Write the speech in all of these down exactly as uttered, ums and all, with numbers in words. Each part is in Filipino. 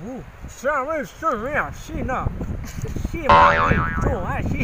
哦，三位顺位啊，是呢，是吗？我爱是。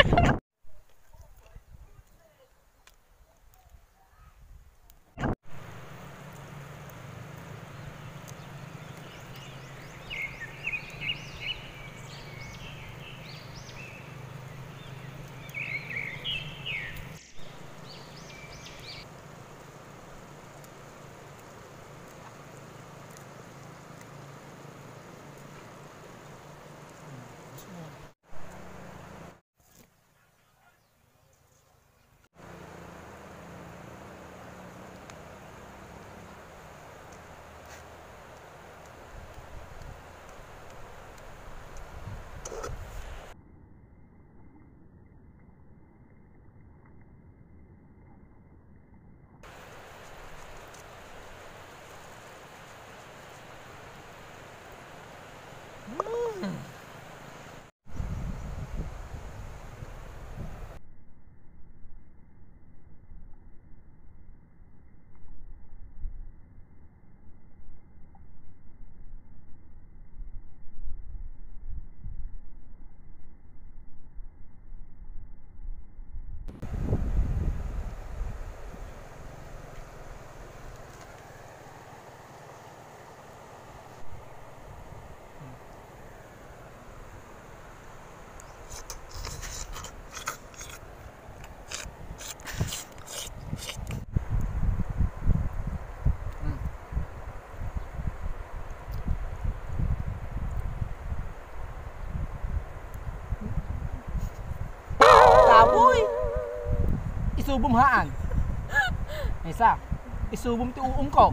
Taboy! Isubom haan. Isa, isubom ti uum ko.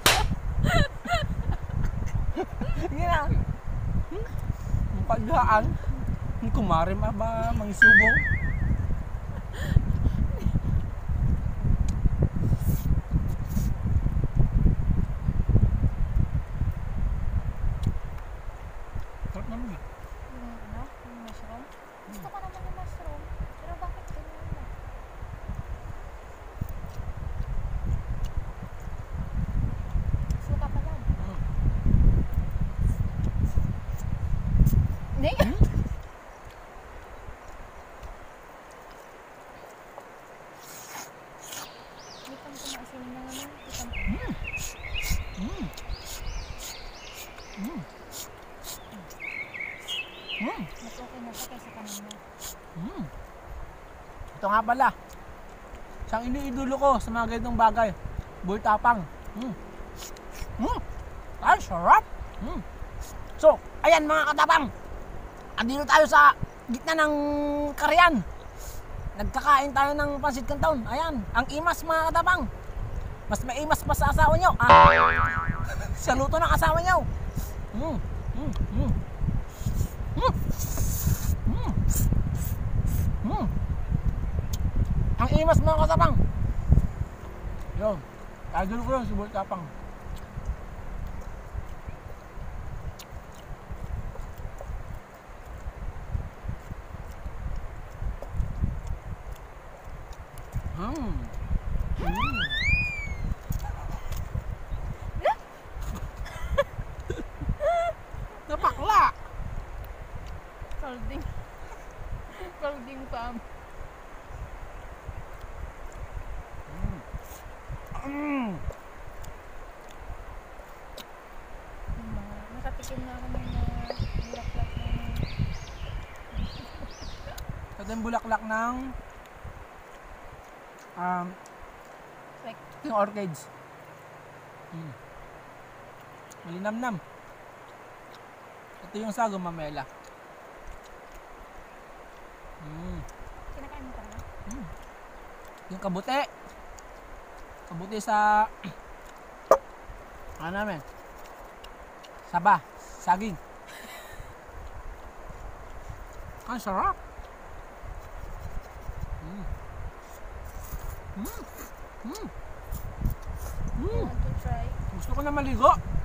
Hindi na. Ang paghaan. Ang kumarim ba mangisubong? Sarap naman eh. Yung ano? Yung mushroom? Gusto ko naman yung mushroom. Pero bakit ganyan mo? Suka pa lang. Mm. Hindi? Mm. Hindi pa kumaasin na naman. Isang Mm. Mm. Mm. Mm. mas okay na siya kaysa kanina. Mm. Ito nga pala. Siyang iniidolo ko sa mga ganitong bagay. Buhay tapang. Mm. Mm. Ay, sarap. Mm. So, ayan mga katapang. Andito tayo sa gitna ng Karian. Nagkakain tayo ng pansit canton. Ayan, ang imas mga katapang. Mas maimas pa sa asawa nyo. Ah, sa luto ng asawa nyo. Mm. Mm. Mm. Mm. Mm. Mm. Ang imas mga katapang. Yun. Idol ko yun si Buhay Tapang. Mm. Mm. Napakla. Calding. Calding pam. Mm. Mm. Nakatikim na ako ng mga bulaklak ng... Ito yung bulaklak ng um, Like, yung orchids. Mm. Malinamnam. Ito yung sa Gumamela. Mm. kinakain mo talaga? Mm. Yung kabuti. Kabuti sa ano namin? Saba. Saging. Ang sarap. Mm. Mm. Mm. You Mm. want to try? Gusto ko na maligo.